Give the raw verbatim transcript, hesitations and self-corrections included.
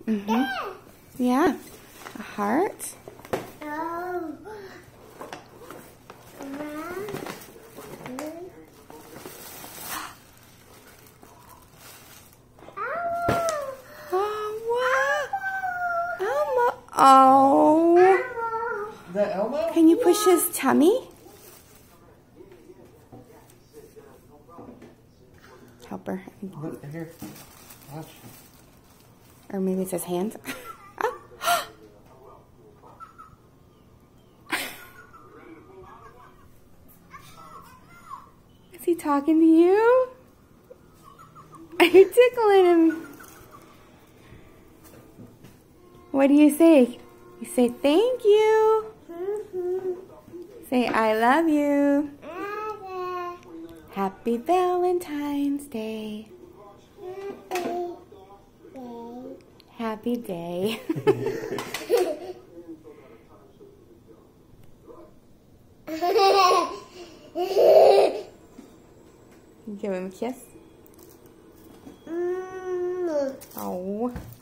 Mm-hmm. Yeah. A heart. Oh. Oh. Is that Elmo? Can you push his tummy? Help her. Look, here. Watch. Or maybe it's his hands. Oh. Is he talking to you? Are you tickling him? What do you say? You say thank you. Mm-hmm. Say I love you. Uh, Happy Valentine's Day. Happy day. Give him a kiss. Mm. Oh.